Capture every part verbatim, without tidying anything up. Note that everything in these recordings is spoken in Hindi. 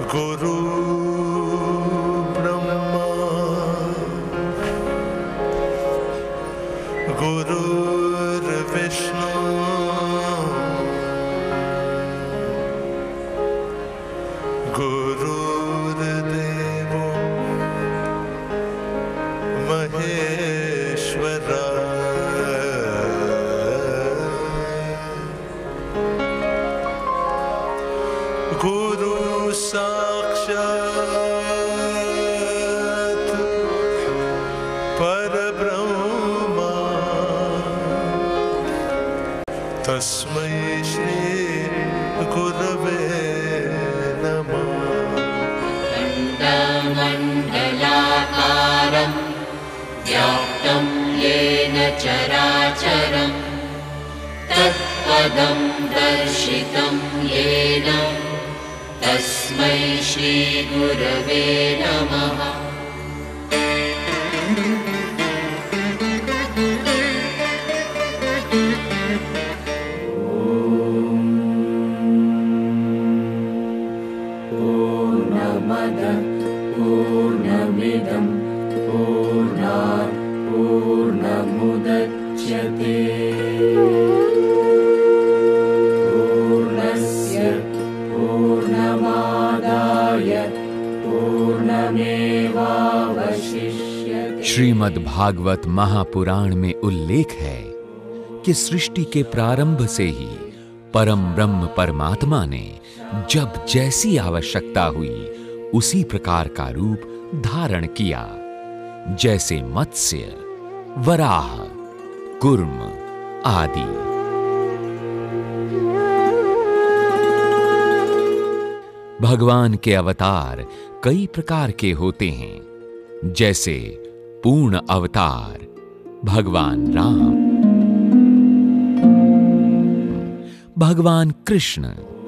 गुरु ब्रह्मा गुरुर्विष्णु गुरुर्देवो महेश्वरा गुरु साक्षात् परब्रह्मा तस्मै श्री गुरवे नमः। अण्डमण्डलाकारं व्याप्तं येन चराचरं तत्पदं दर्शितं येन तस्मै श्री गुरवे नमः। पूर्णमदः पूर्णमिदं पूर्णात् पूर्णमुदच्यते पूर्णस्य पूर्णमादाय पूर्णमेवावशिष्यते। श्रीमद् भागवत महापुराण में उल्लेख है कि सृष्टि के प्रारंभ से ही परम ब्रह्म परमात्मा ने जब जैसी आवश्यकता हुई उसी प्रकार का रूप धारण किया, जैसे मत्स्य, वराह, कूर्म आदि। भगवान के अवतार कई प्रकार के होते हैं, जैसे पूर्ण अवतार भगवान राम, भगवान कृष्ण,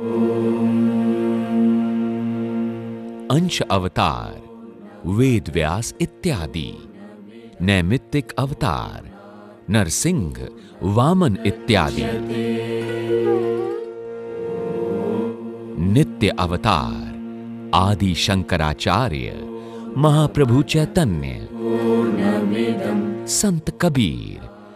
अंश अवतार वेद व्यास इत्यादि, नैमित्तिक अवतार नरसिंह, वामन इत्यादि, नित्य अवतार आदि शंकराचार्य, महाप्रभु चैतन्य, संत कबीर,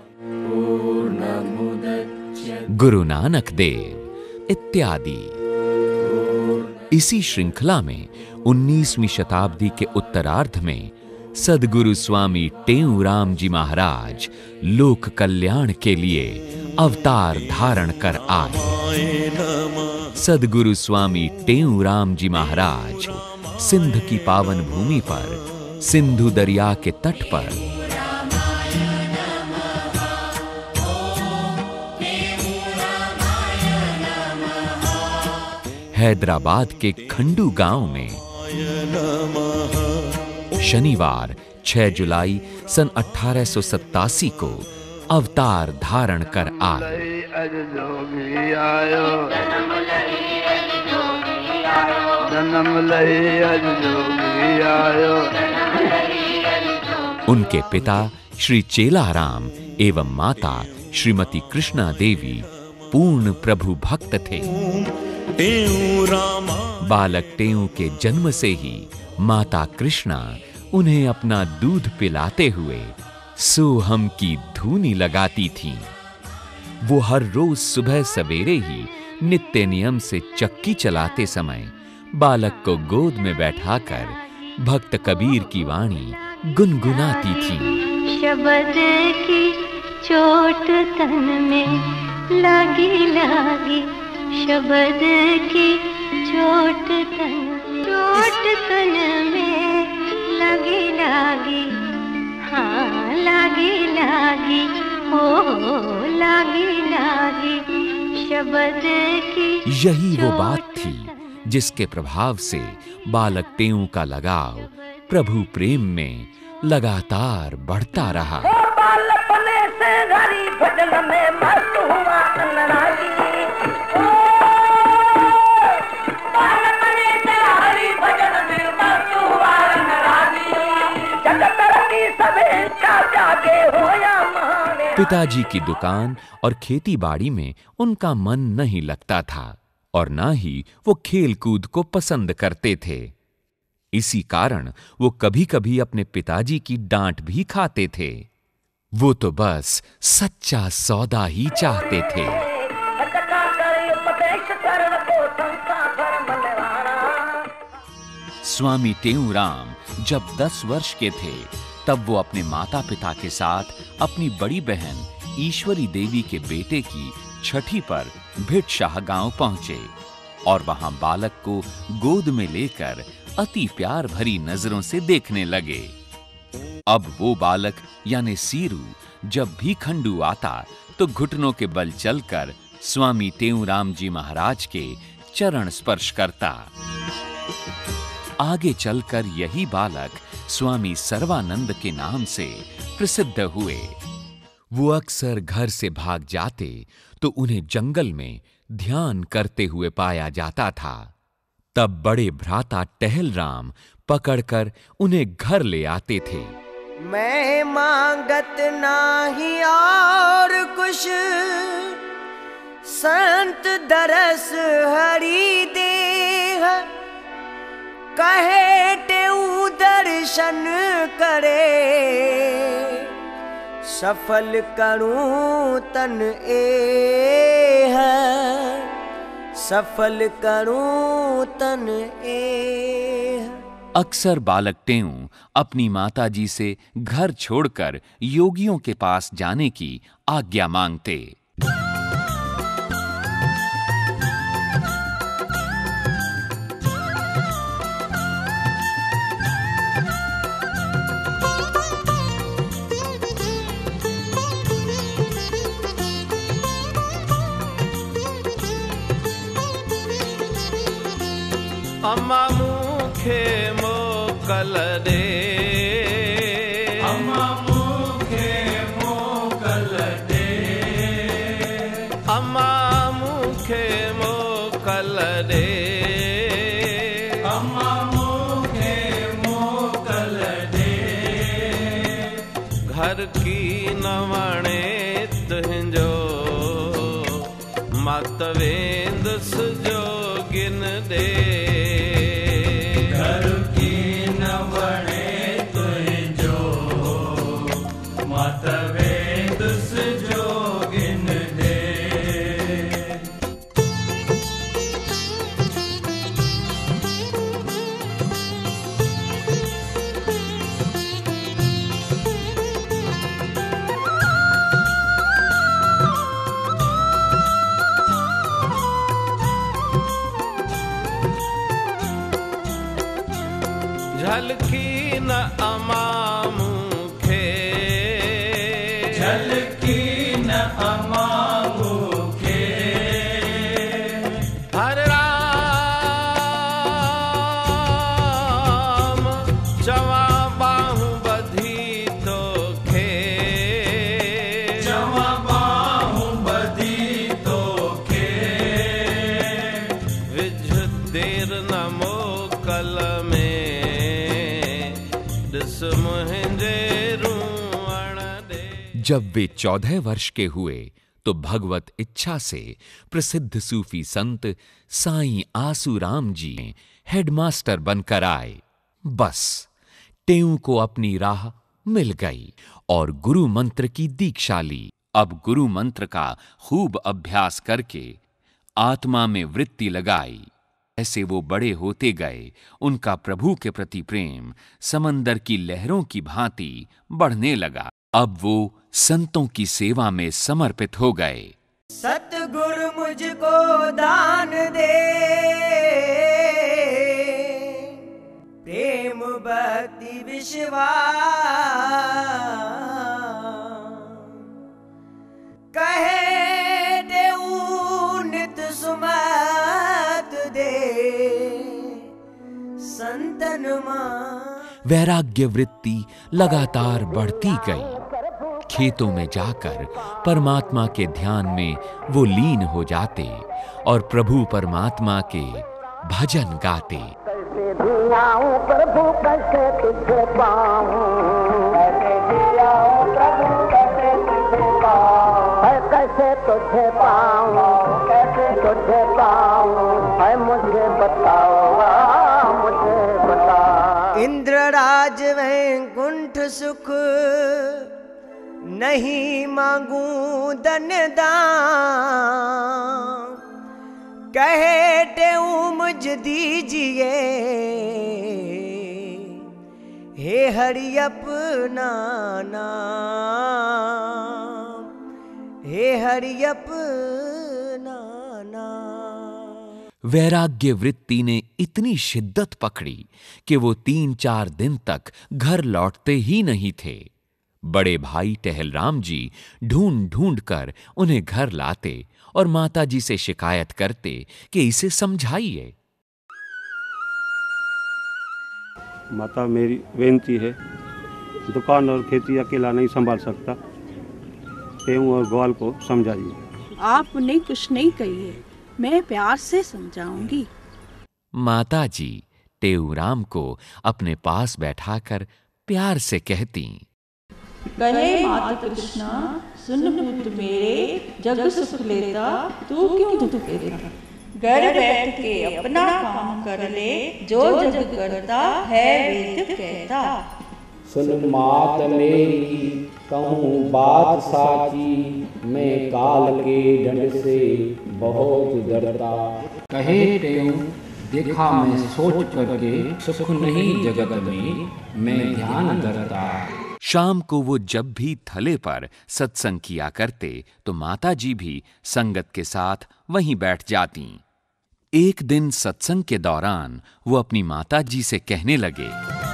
गुरु नानक देव इत्यादि। इसी श्रृंखला में उन्नीसवीं शताब्दी के उत्तरार्ध में सद्गुरु स्वामी टेऊराम जी महाराज लोक कल्याण के लिए अवतार धारण कर आए। सद्गुरु स्वामी टेऊराम जी महाराज सिंध की पावन भूमि पर सिंधु दरिया के तट पर हैदराबाद के खंडू गांव में शनिवार छह जुलाई सन अठारह सौ सत्तासी को अवतार धारण कर आए। उनके पिता श्री चेलाराम एवं माता श्रीमती कृष्णा देवी पूर्ण प्रभु भक्त थे। बालक टेऊ के जन्म से ही माता कृष्णा उन्हें अपना दूध पिलाते हुए सोहम की धूनी लगाती थीं। वो हर रोज सुबह सवेरे ही नित्य नियम से चक्की चलाते समय बालक को गोद में बैठाकर भक्त कबीर की वाणी गुनगुनाती थीं। शब्द की चोट तन में लगी लगी, शब्द की चोट तन चोट तन में लगी लगी, हाँ लगी लगी, ओ लगी लगी, शब्द की। यही वो बात थी जिसके प्रभाव से बालक टेऊ का लगाव प्रभु प्रेम में लगातार बढ़ता रहा। बालपने से हरि भजन में मस्त हुआ अनुरागी, पिताजी की दुकान और खेती बाड़ी में उनका मन नहीं लगता था और ना ही वो खेल कूद को पसंद करते थे। इसी कारण वो कभी-कभी अपने पिताजी की डांट भी खाते थे। वो तो बस सच्चा सौदा ही चाहते थे। स्वामी टेऊराम जब दस वर्ष के थे तब वो अपने माता पिता के साथ अपनी बड़ी बहन ईश्वरी देवी के बेटे की छठी पर भिटशाह गांव पहुंचे और वहां बालक को गोद में लेकर अति प्यार भरी नजरों से देखने लगे। अब वो बालक यानी सीरू जब भी खंडू आता तो घुटनों के बल चलकर स्वामी टेऊराम जी महाराज के चरण स्पर्श करता। आगे चलकर यही बालक स्वामी सर्वानंद के नाम से प्रसिद्ध हुए। वो अक्सर घर से भाग जाते तो उन्हें जंगल में ध्यान करते हुए पाया जाता था। तब बड़े भ्राता टहलराम पकड़कर उन्हें घर ले आते थे। मैं मांगत नाही और कुछ, संत दरस हरि देह, कहे तेऊ दर्शन करे, सफल करूं तन एह, सफल करूं तन एह। अक्सर बालक टेऊ अपनी माताजी से घर छोड़कर योगियों के पास जाने की आज्ञा मांगते। अम्मा मुखे मोकल दे, अम्मा मुखे मोकल दे, अम्मा मुखे मोकल दे, अम्मा मुखे मोकल दे, घर की नवणे तुंहिंजो मत वेंदुस जोगिन दे। झलकी न अमा मुखे, झलकी न अमा मुखे, हर राम चवा बाहु बधी तोखे, चवा बाहु बधी तोखे, विझ देर न मोकल में जब वे चौदह वर्ष के हुए तो भगवत इच्छा से प्रसिद्ध सूफी संत साईं आसूराम जी हेडमास्टर बनकर आए। बस टेऊ को अपनी राह मिल गई और गुरु मंत्र की दीक्षा ली। अब गुरु मंत्र का खूब अभ्यास करके आत्मा में वृत्ति लगाई। ऐसे वो बड़े होते गए। उनका प्रभु के प्रति प्रेम समंदर की लहरों की भांति बढ़ने लगा। अब वो संतों की सेवा में समर्पित हो गए। सतगुरु मुझको दान दे, प्रेम भक्ति विश्वास, कहे देऊ नित सुमत दे, संतन मां। वैराग्य वृत्ति लगातार बढ़ती गई। खेतों में जाकर परमात्मा के ध्यान में वो लीन हो जाते और प्रभु परमात्मा के भजन गाते। कैसे जियाऊं प्रभु कैसे तुझे पाऊं, कैसे जियाऊं प्रभु कैसे तुझे पाऊं, कैसे तुझे पाऊं, कैसे तुझे पाऊं, है मुझे बताओ, मुझे बता। इंद्रराज वैकुंठ सुख नहीं मांगू धन दान, कहे टेऊ मुझ दीजिए हे हरि अपना नाम, हे हरि अपना नाम। वैराग्य वृत्ति ने इतनी शिद्दत पकड़ी कि वो तीन चार दिन तक घर लौटते ही नहीं थे। बड़े भाई टहलराम जी ढूंढ ढूंढ कर उन्हें घर लाते और माता जी से शिकायत करते कि इसे समझाइए। माता, मेरी बेनती है, दुकान और खेती अकेला नहीं संभाल सकता, टेऊ और ग्वाल को समझाइए। आप उन्हें कुछ नहीं कहिए, मैं प्यार से समझाऊंगी। माता जी टेऊराम को अपने पास बैठाकर प्यार से कहती, कहे माता कृष्णा, सुन पुत्र मेरे, जग सुख लेता तू क्यों दुख लेता। घर बैठ के अपना काम कर ले, जो जग करता है वेद कहता। सुन मात मेरी कहूँ बात साची, मैं काल के दंड से बहुत डरता। कहे टेऊ देखा मैं सोच करके, सुख नहीं जगत में मैं ध्यान धरता। शाम को वो जब भी थले पर सत्संग किया करते तो माता जी भी संगत के साथ वहीं बैठ जाती। एक दिन सत्संग के दौरान वो अपनी माता जी से कहने लगे,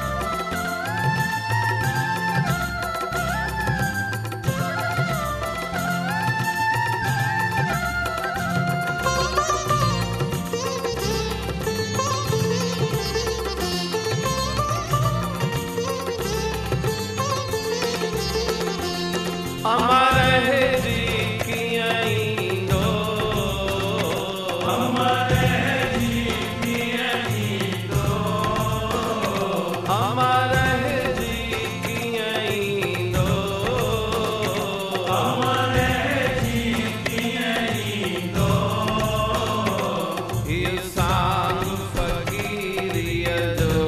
अमर है जी की आईंदो, अमर है जी की आईंदो, अमर है जी की आईंदो, अमर है जी की आईंदो। ये सांग फकीरिया जो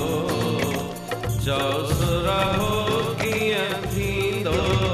जो सुरहो की अधींदो।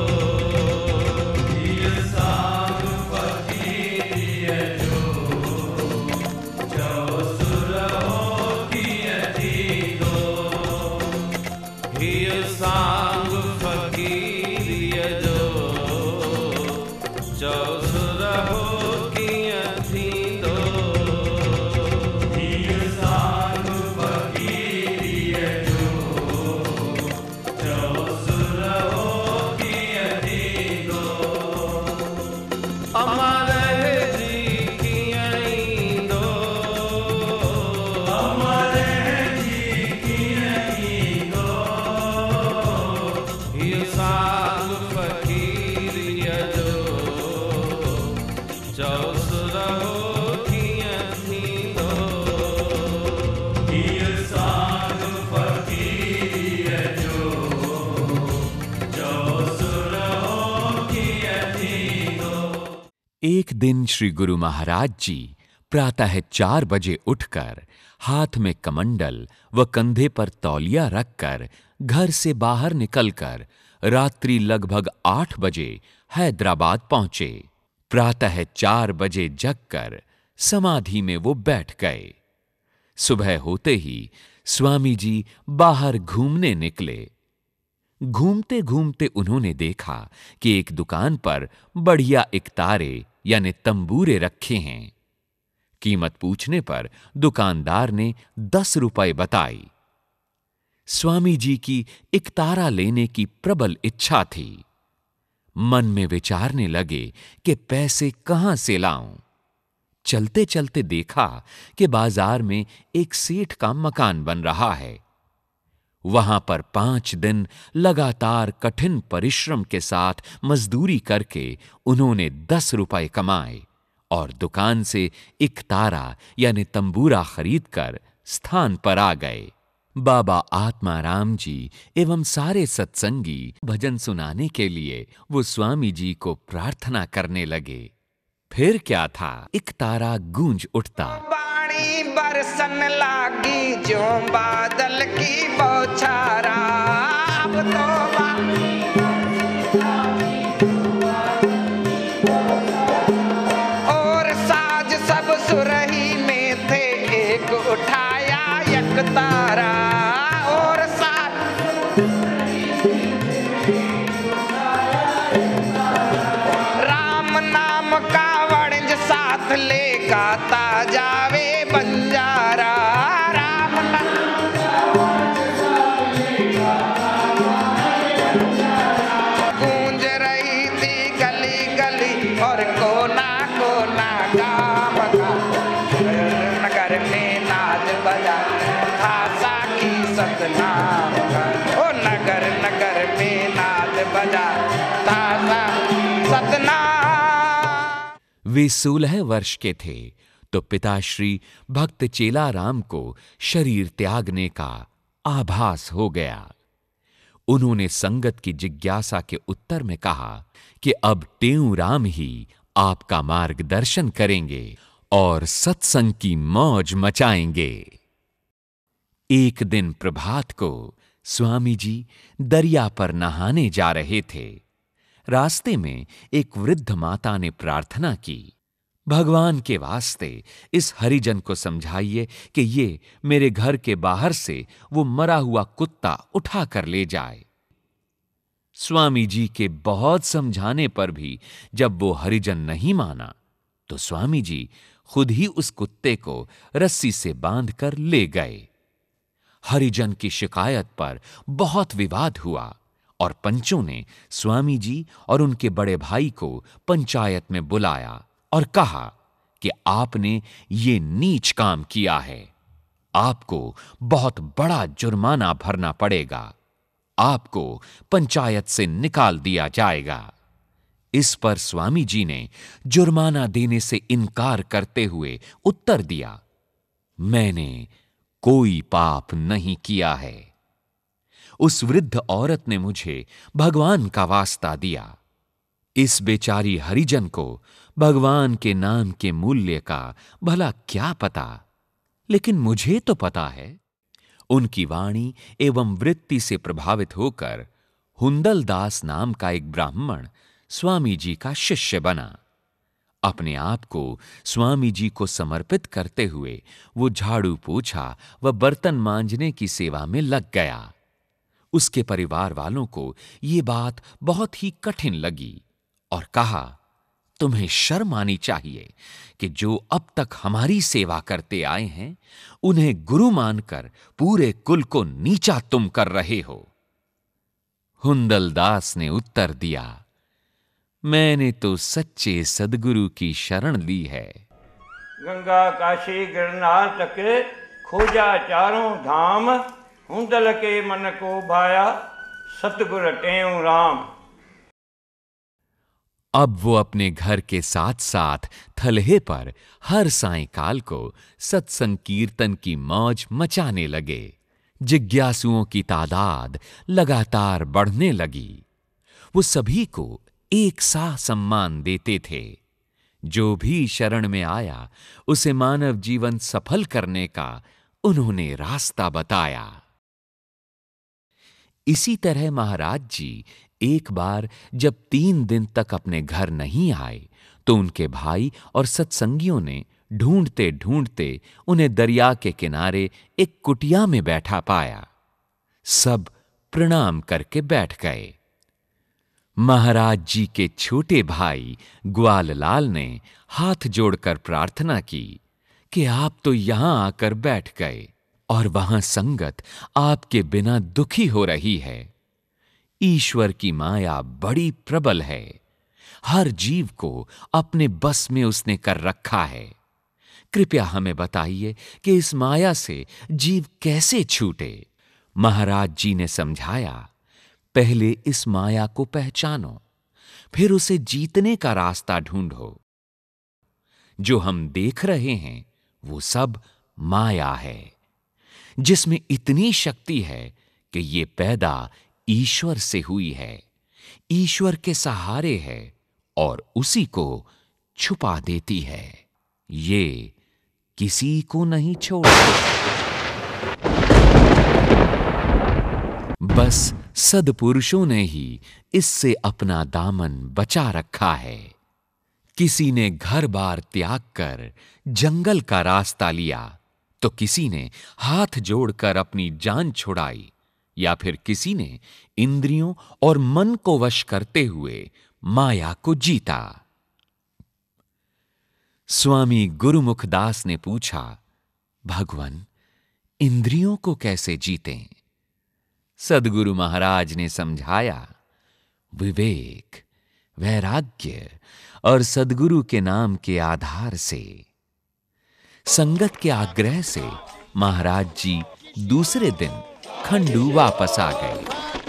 एक दिन श्री गुरु महाराज जी प्रातः चार बजे उठकर हाथ में कमंडल व कंधे पर तौलिया रखकर घर से बाहर निकलकर रात्रि लगभग आठ बजे हैदराबाद पहुंचे। प्रातः चार बजे जगकर समाधि में वो बैठ गए। सुबह होते ही स्वामी जी बाहर घूमने निकले। घूमते घूमते उन्होंने देखा कि एक दुकान पर बढ़िया इकतारे यानी तंबूरे रखे हैं। कीमत पूछने पर दुकानदार ने दस रुपए बताई। स्वामी जी की इकतारा लेने की प्रबल इच्छा थी। मन में विचारने लगे कि पैसे कहां से लाऊं। चलते चलते देखा कि बाजार में एक सेठ का मकान बन रहा है। वहां पर पांच दिन लगातार कठिन परिश्रम के साथ मजदूरी करके उन्होंने दस रुपए कमाए और दुकान से इकतारा यानी तंबूरा खरीदकर स्थान पर आ गए। बाबा आत्माराम जी एवं सारे सत्संगी भजन सुनाने के लिए वो स्वामी जी को प्रार्थना करने लगे। फिर क्या था, एक तारा गूंज उठता। बाणी बरसन लागी जो बादल की बौछारा, अब तो और साज सब सुरही में थे, एक उठाया एक तारा, और साज राम नाम का वणज साथ ले गाता जावे बंजारा, राम गूंज रही थी गली गली और कोना कोना गाम का, नगर में नाच बजा था साखी सतनाम का, ओ नगर नगर में नाच बजा था सतनाम। वे सोलह वर्ष के थे तो पिताश्री भक्त चेलाराम को शरीर त्यागने का आभास हो गया। उन्होंने संगत की जिज्ञासा के उत्तर में कहा कि अब टेऊराम ही आपका मार्गदर्शन करेंगे और सत्संग की मौज मचाएंगे। एक दिन प्रभात को स्वामी जी दरिया पर नहाने जा रहे थे। रास्ते में एक वृद्ध माता ने प्रार्थना की, भगवान के वास्ते इस हरिजन को समझाइए कि ये मेरे घर के बाहर से वो मरा हुआ कुत्ता उठा कर ले जाए। स्वामी जी के बहुत समझाने पर भी जब वो हरिजन नहीं माना तो स्वामी जी खुद ही उस कुत्ते को रस्सी से बांधकर ले गए। हरिजन की शिकायत पर बहुत विवाद हुआ और पंचों ने स्वामी जी और उनके बड़े भाई को पंचायत में बुलाया और कहा कि आपने ये नीच काम किया है, आपको बहुत बड़ा जुर्माना भरना पड़ेगा, आपको पंचायत से निकाल दिया जाएगा। इस पर स्वामी जी ने जुर्माना देने से इनकार करते हुए उत्तर दिया, मैंने कोई पाप नहीं किया है। उस वृद्ध औरत ने मुझे भगवान का वास्ता दिया। इस बेचारी हरिजन को भगवान के नाम के मूल्य का भला क्या पता, लेकिन मुझे तो पता है। उनकी वाणी एवं वृत्ति से प्रभावित होकर हुंदल दास नाम का एक ब्राह्मण स्वामी जी का शिष्य बना। अपने आप को स्वामी जी को समर्पित करते हुए वो झाड़ू पोछा व बर्तन मांजने की सेवा में लग गया। उसके परिवार वालों को ये बात बहुत ही कठिन लगी और कहा, तुम्हें शर्म आनी चाहिए कि जो अब तक हमारी सेवा करते आए हैं उन्हें गुरु मानकर पूरे कुल को नीचा तुम कर रहे हो। हुंदल दास ने उत्तर दिया, मैंने तो सच्चे सद्गुरु की शरण ली है। गंगा काशी गिरनार तक खोजा चारों धाम, हुंदल के मन को भाया सतगुर टेऊ राम। अब वो अपने घर के साथ साथ थलहे पर हर सायंकाल को सत्संग कीर्तन की मौज मचाने लगे। जिज्ञासुओं की तादाद लगातार बढ़ने लगी। वो सभी को एक सा सम्मान देते थे। जो भी शरण में आया उसे मानव जीवन सफल करने का उन्होंने रास्ता बताया। इसी तरह महाराज जी एक बार जब तीन दिन तक अपने घर नहीं आए तो उनके भाई और सत्संगियों ने ढूंढते ढूंढते उन्हें दरिया के किनारे एक कुटिया में बैठा पाया। सब प्रणाम करके बैठ गए। महाराज जी के छोटे भाई ग्वाल लाल ने हाथ जोड़कर प्रार्थना की कि आप तो यहां आकर बैठ गए और वहां संगत आपके बिना दुखी हो रही है। ईश्वर की माया बड़ी प्रबल है। हर जीव को अपने बस में उसने कर रखा है। कृपया हमें बताइए कि इस माया से जीव कैसे छूटे। महाराज जी ने समझाया, पहले इस माया को पहचानो, फिर उसे जीतने का रास्ता ढूंढो। जो हम देख रहे हैं वो सब माया है। जिसमें इतनी शक्ति है कि ये पैदा ईश्वर से हुई है, ईश्वर के सहारे है और उसी को छुपा देती है। ये किसी को नहीं छोड़ती। बस सद्पुरुषों ने ही इससे अपना दामन बचा रखा है। किसी ने घर बार त्याग कर जंगल का रास्ता लिया, तो किसी ने हाथ जोड़कर अपनी जान छुड़ाई, या फिर किसी ने इंद्रियों और मन को वश करते हुए माया को जीता। स्वामी गुरुमुखदास ने पूछा, भगवान, इंद्रियों को कैसे जीतें? सद्गुरु महाराज ने समझाया, विवेक, वैराग्य और सद्गुरु के नाम के आधार से। संगत के आग्रह से महाराज जी दूसरे दिन खंडू वापस आ गए।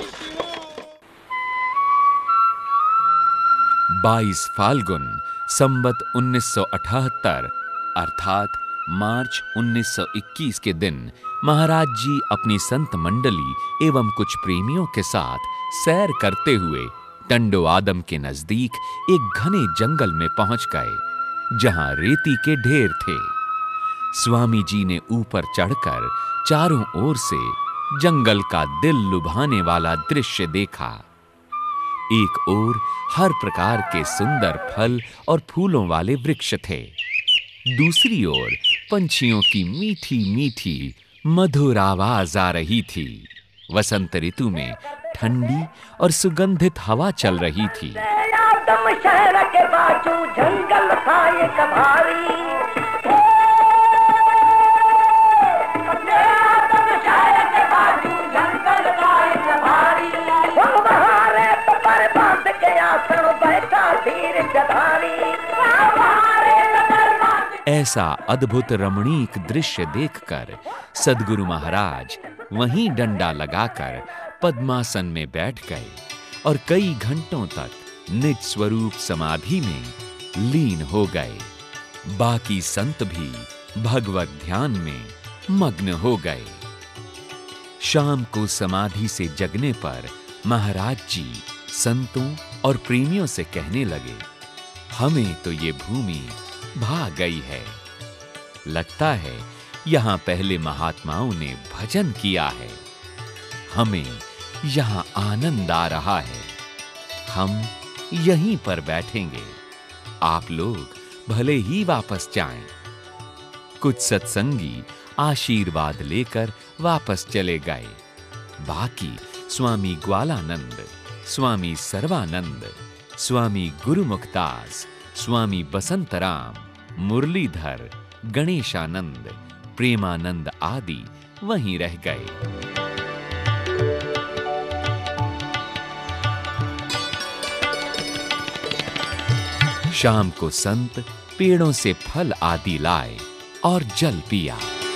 बाईस फाल्गुन संवत उन्नीस सौ अठहत्तर अर्थात मार्च उन्नीस सौ इक्कीस के दिन महाराज जी अपनी संत मंडली एवं कुछ प्रेमियों के साथ सैर करते हुए टंडो आदम के नजदीक एक घने जंगल में पहुंच गए, जहां रेती के ढेर थे। स्वामी जी ने ऊपर चढ़कर चारों ओर से जंगल का दिल लुभाने वाला दृश्य देखा। एक ओर हर प्रकार के सुंदर फल और फूलों वाले वृक्ष थे, दूसरी ओर पंछियों की मीठी मीठी मधुर आवाज आ रही थी। वसंत ऋतु में ठंडी और सुगंधित हवा चल रही थी। आदम शहर के बाजू जंगल था एक भारी, आदम शहर के बाजू जंगल था एक भारी, वहाँ रेत पर बांध के आसन बैठा धीर जधारी। ऐसा अद्भुत रमणीक दृश्य देखकर सद्गुरु महाराज वहीं डंडा लगाकर पद्मासन में बैठ गए और कई घंटों तक निज स्वरूप समाधि में लीन हो गए। बाकी संत भी भगवत ध्यान में मग्न हो गए। शाम को समाधि से जगने पर महाराज जी संतों और प्रेमियों से कहने लगे, हमें तो ये भूमि भा गई है। लगता है यहां पहले महात्माओं ने भजन किया है। हमें यहां आनंद आ रहा है। हम यहीं पर बैठेंगे। आप लोग भले ही वापस जाएं। कुछ सत्संगी आशीर्वाद लेकर वापस चले गए। बाकी स्वामी ग्वालानंद, स्वामी सर्वानंद, स्वामी गुरुमुखदास, स्वामी बसंतराम, मुरलीधर, गणेशानंद, प्रेमानंद आदि वहीं रह गए। शाम को संत पेड़ों से फल आदि लाए और जल पिया।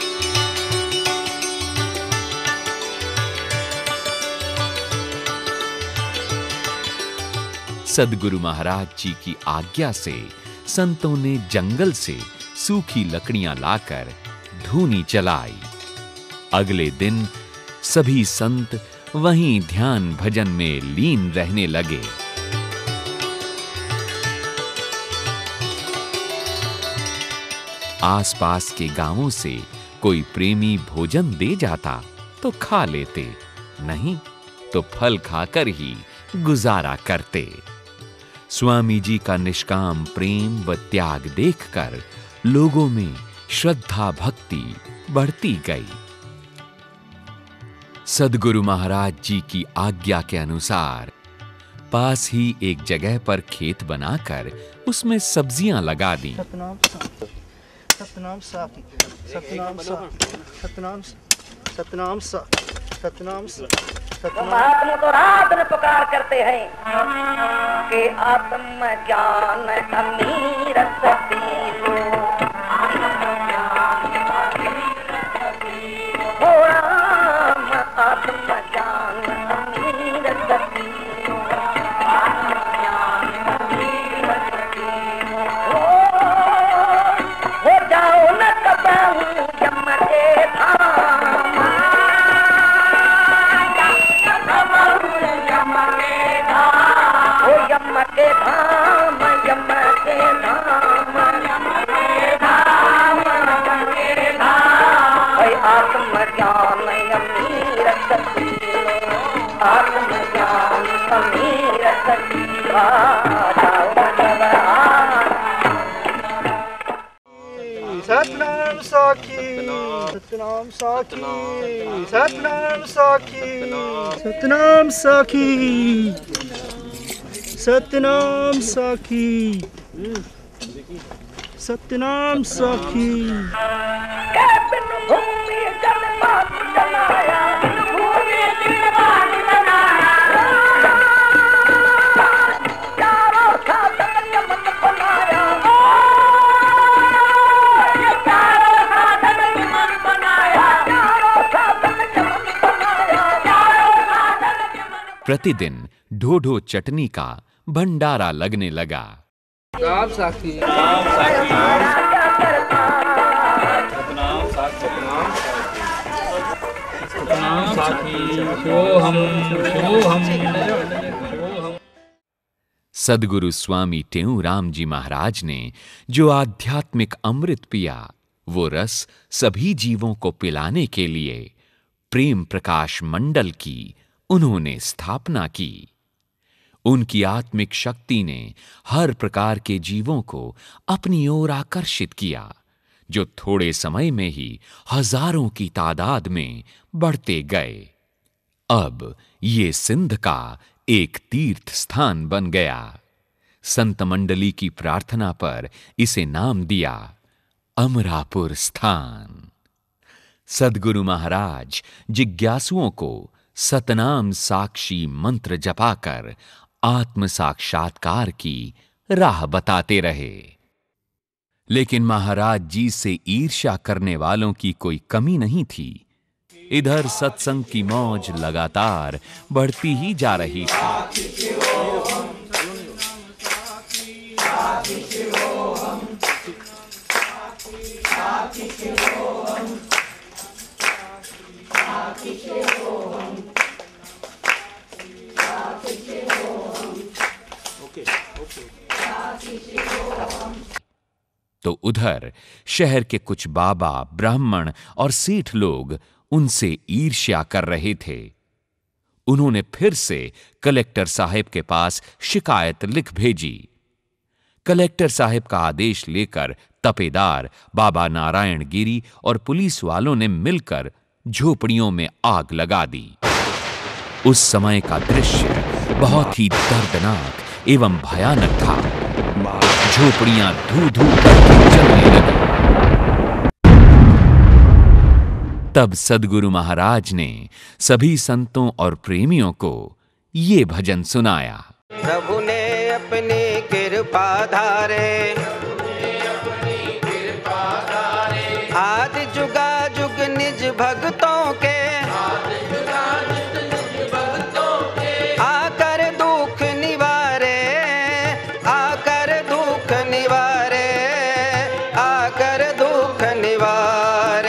सद्गुरु महाराज जी की आज्ञा से संतों ने जंगल से सूखी लकड़ियां लाकर धूनी चलाई। अगले दिन सभी संत वहीं ध्यान भजन में लीन रहने लगे। आसपास के गांवों से कोई प्रेमी भोजन दे जाता तो खा लेते, नहीं तो फल खाकर ही गुजारा करते। स्वामी जी का निष्काम प्रेम व त्याग देखकर लोगों में श्रद्धा भक्ति बढ़ती गई। सद्गुरु महाराज जी की आज्ञा के अनुसार पास ही एक जगह पर खेत बनाकर उसमें सब्जियां लगा दी। सतनाम सतनाम सतनाम सतनाम सतनाम सतनाम हम आत्म को रात में पुकार करते हैं कि आत्म ज्ञान अमीर सतीलो, हो राम आत्म ज्ञान अमीर सतीलो, हो जाओ न कबाऊ जम के धाम, आत्मज्ञान अमीर सकीनो आत्मज्ञान अमीर सकीवा सतनाम साखी सतनाम साखी सतनाम साखी सतनाम साखी सतनाम साखी सतनाम साखी भूमि जल बात जलाया भूमि जल बात जलाया चारों साधन यमन बनाया चारों साधन यमन बनाया चारों साधन यमन बनाया चारों साधन यमन। प्रतिदिन ढोढो चटनी का भंडारा लगने लगा। राम साखी राम साखी सतनाम साखी सोहम सोहम। सद्गुरु स्वामी टेऊराम जी महाराज ने जो आध्यात्मिक अमृत पिया, वो रस सभी जीवों को पिलाने के लिए प्रेम प्रकाश मंडल की उन्होंने स्थापना की। उनकी आत्मिक शक्ति ने हर प्रकार के जीवों को अपनी ओर आकर्षित किया, जो थोड़े समय में ही हजारों की तादाद में बढ़ते गए। अब ये सिंध का एक तीर्थ स्थान बन गया। संत मंडली की प्रार्थना पर इसे नाम दिया अमरापुर स्थान। सद्गुरु महाराज जिज्ञासुओं को सतनाम साक्षी मंत्र जपाकर आत्म साक्षात्कार की राह बताते रहे। लेकिन महाराज जी से ईर्ष्या करने वालों की कोई कमी नहीं थी। इधर सत्संग की मौज लगातार बढ़ती ही जा रही थी। तो उधर शहर के कुछ बाबा, ब्राह्मण और सेठ लोग उनसे ईर्ष्या कर रहे थे। उन्होंने फिर से कलेक्टर साहब के पास शिकायत लिख भेजी। कलेक्टर साहब का आदेश लेकर तपेदार, बाबा नारायण गिरी और पुलिस वालों ने मिलकर झोपड़ियों में आग लगा दी। उस समय का दृश्य बहुत ही दर्दनाक एवं भयानक था। झोपड़ियां धू धू करके जलने लगी। तब सद्गुरु महाराज ने सभी संतों और प्रेमियों को ये भजन सुनाया। प्रभु ने अपनी कृपा धारे आदि जुगा जुग निज भक्तों के आकर दुख निवारे आकर दुख निवारे आकर दुख निवारे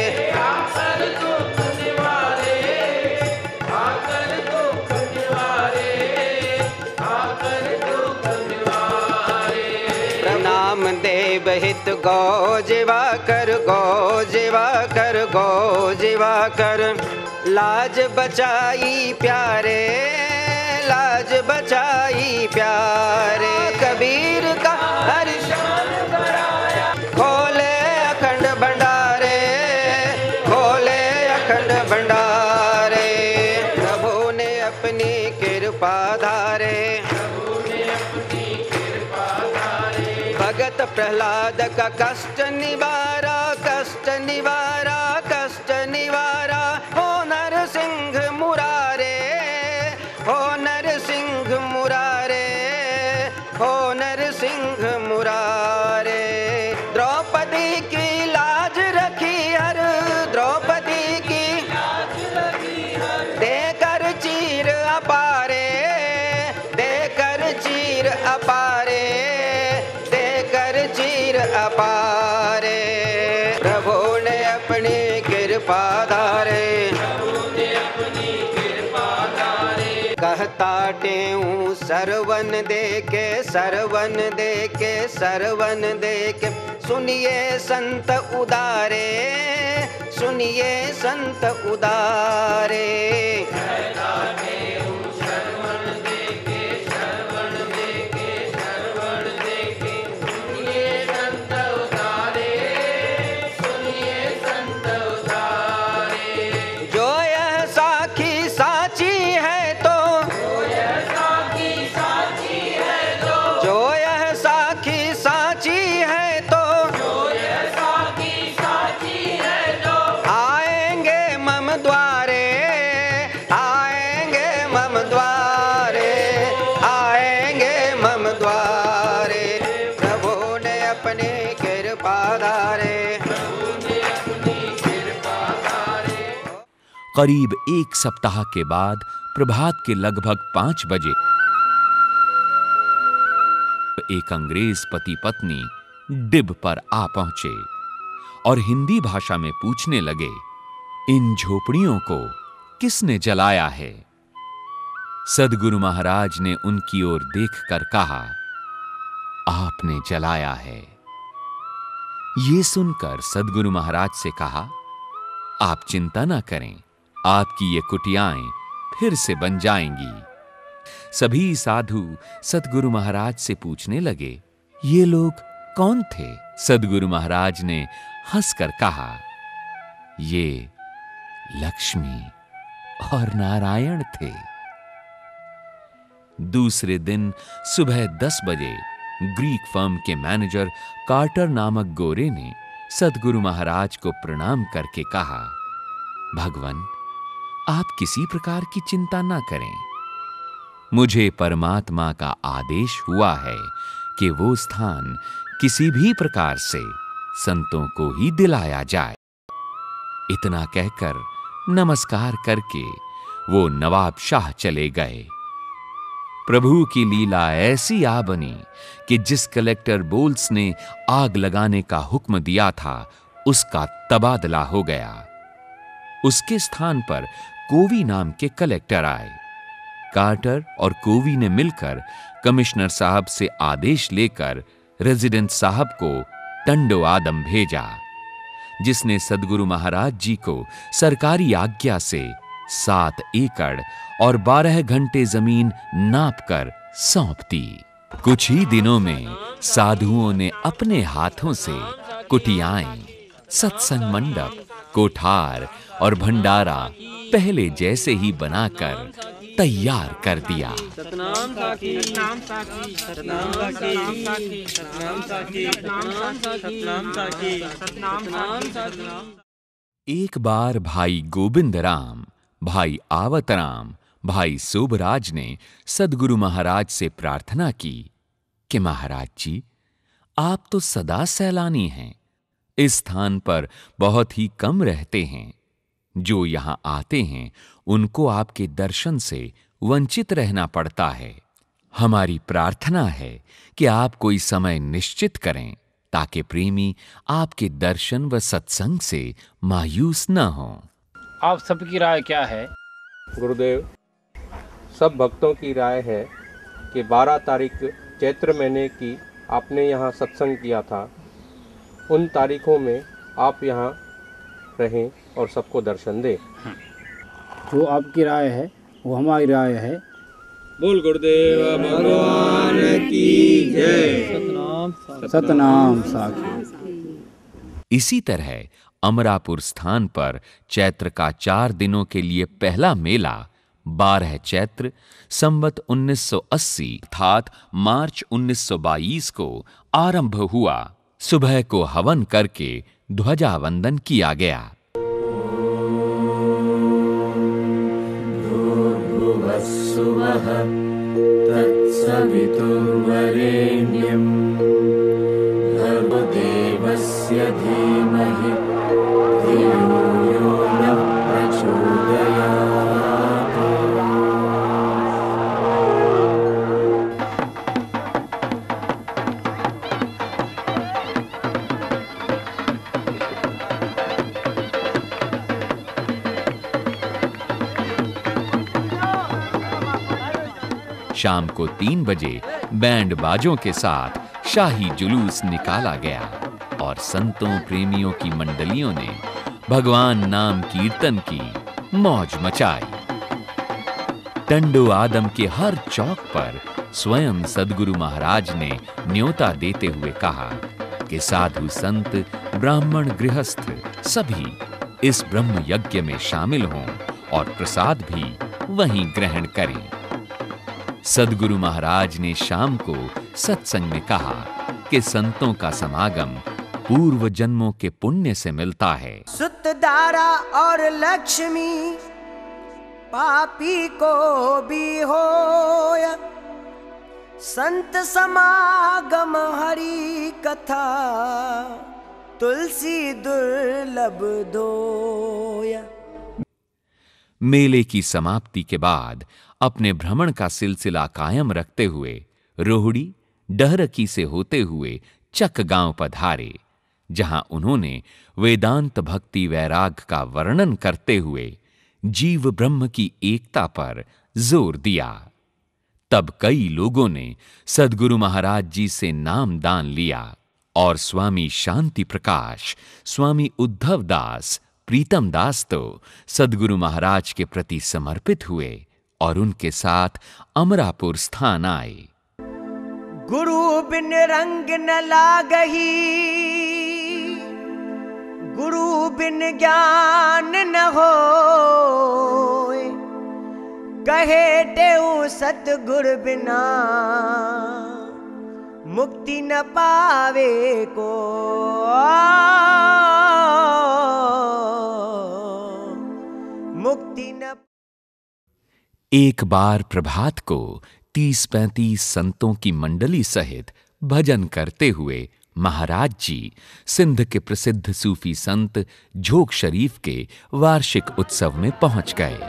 प्रणाम देव हित गौ जीवा कर गौ जीवा कर गौ जीवा कर लाज बचाई प्यारे लाज बचाई प्यारे कबीर का हरि शान कराया खोले अखंड भंडारे खोले अखंड भंडारे प्रभु ने अपनी कृपा धारे भगत प्रहलाद का कष्ट निवारा कष्ट निवारा कष्ट निवारा हो नरसिंह मुरारे हो नरसिंह मुरारे हो नरसिंह मुरारे द्रौपदी की लाज रखी हर द्रौपदी की देकर चीर अपारे देकर चीर अपारे देकर चीर अपारे प्रभु ने अपनी कृपा धारे कहता टेऊ सरवन देके सरवन देके सरवन देके सुनिए संत उदारे सुनिए संत उदारे। जो यह साखी साची है तो जो यह साखी साची है तो जो यह साखी साची है तो जो यह साखी साची है तो आएंगे मम द्वारे, आएंगे मम द्वारे, आएंगे मम द्वारे। प्रभु ने अपनी कृपा धारे। करीब एक सप्ताह के बाद प्रभात के लगभग पांच बजे एक अंग्रेज पति पत्नी डिब पर आ पहुंचे और हिंदी भाषा में पूछने लगे, इन झोपड़ियों को किसने जलाया है? सद्गुरु महाराज ने उनकी ओर देखकर कहा, आपने जलाया है। ये सुनकर सद्गुरु महाराज से कहा, आप चिंता ना करें, आपकी ये कुटियाएं फिर से बन जाएंगी। सभी साधु सद्गुरु महाराज से पूछने लगे, ये लोग कौन थे? सद्गुरु महाराज ने हंसकर कहा, ये लक्ष्मी और नारायण थे। दूसरे दिन सुबह दस बजे ग्रीक फर्म के मैनेजर कार्टर नामक गोरे ने सद्गुरु महाराज को प्रणाम करके कहा, भगवान, आप किसी प्रकार की चिंता ना करें। मुझे परमात्मा का आदेश हुआ है कि वो स्थान किसी भी प्रकार से संतों को ही दिलाया जाए। इतना कहकर नमस्कार करके वो नवाब शाह चले गए। प्रभु की लीला ऐसी आ बनी कि जिस कलेक्टर बोल्स ने आग लगाने का हुक्म दिया था, उसका तबादला हो गया। उसके स्थान पर कोवी नाम के कलेक्टर आए। कार्टर और कोवी ने मिलकर कमिश्नर साहब से आदेश लेकर रेजिडेंट साहब को टंडो आदम भेजा, जिसने सद्गुरु महाराज जी को सरकारी आज्ञा से सात एकड़ और बारह घंटे जमीन नापकर सौंप दी। कुछ ही दिनों में साधुओं ने अपने हाथों से कुटियाएं, सत्संग मंडप, कोठार और भंडारा पहले जैसे ही बनाकर तैयार कर दिया। सतनाम साखी, सतनाम साखी, सतनाम साखी, सतनाम साखी, सतनाम साखी, सतनाम साखी। एक बार भाई गोविंद राम, भाई आवत राम, भाई सोबराज ने सद्गुरु महाराज से प्रार्थना की कि महाराज जी, आप तो सदा सैलानी हैं, इस स्थान पर बहुत ही कम रहते हैं। जो यहां आते हैं उनको आपके दर्शन से वंचित रहना पड़ता है। हमारी प्रार्थना है कि आप कोई समय निश्चित करें ताकि प्रेमी आपके दर्शन व सत्संग से मायूस न हों। आप सबकी राय क्या है? गुरुदेव, सब भक्तों की राय है कि बारह तारीख चैत्र महीने की आपने यहाँ सत्संग किया था, उन तारीखों में आप यहाँ रहें और सबको दर्शन दें। जो आपकी राय है वो हमारी राय है। बोल गुरुदेव भगवान की जय। सतनाम सतनाम साखी। इसी तरह अमरापुर स्थान पर चैत्र का चार दिनों के लिए पहला मेला बारह चैत्र संवत उन्नीस सौ अस्सी अर्थात मार्च उन्नीस सौ बाईस को आरंभ हुआ। सुबह को हवन करके ध्वजावंदन किया गया। भूर्भुवस्सुवः तत्सवितुर्वरेण्यं भर्गोदेवस्य धीमहि धियो यो नः प्रचोदयात्। शाम को तीन बजे बैंड बाजों के साथ शाही जुलूस निकाला गया और संतों प्रेमियों की मंडलियों ने भगवान नाम कीर्तन की मौज मचाई। टंडो आदम के हर चौक पर स्वयं सद्गुरु महाराज ने न्योता देते हुए कहा कि साधु संत, ब्राह्मण, गृहस्थ सभी इस ब्रह्म यज्ञ में शामिल हों और प्रसाद भी वहीं ग्रहण करें। सद्गुरु महाराज ने शाम को सत्संग में कहा कि संतों का समागम पूर्व जन्मों के पुण्य से मिलता है। सुतदारा और लक्ष्मी पापी को भी होया, संत समागम हरि कथा तुलसी दुर्लभ धोया। मेले की समाप्ति के बाद अपने भ्रमण का सिलसिला कायम रखते हुए रोहड़ी डहरकी से होते हुए चक गांव पधारे, जहां उन्होंने वेदांत भक्ति वैराग का वर्णन करते हुए जीव ब्रह्म की एकता पर जोर दिया। तब कई लोगों ने सद्गुरु महाराज जी से नाम दान लिया और स्वामी शांति प्रकाश, स्वामी उद्धव दास, प्रीतम दास तो सद्गुरु महाराज के प्रति समर्पित हुए और उनके साथ अमरापुर स्थान आए। गुरु बिन रंग न लागही, गुरु बिन ज्ञान न होए, कहे तेऊ सतगुरु बिना मुक्ति न पावे को। मुक्ति न। एक बार प्रभात को तीस पैंतीस संतों की मंडली सहित भजन करते हुए महाराज जी सिंध के प्रसिद्ध सूफी संत झोंक शरीफ के वार्षिक उत्सव में पहुंच गए।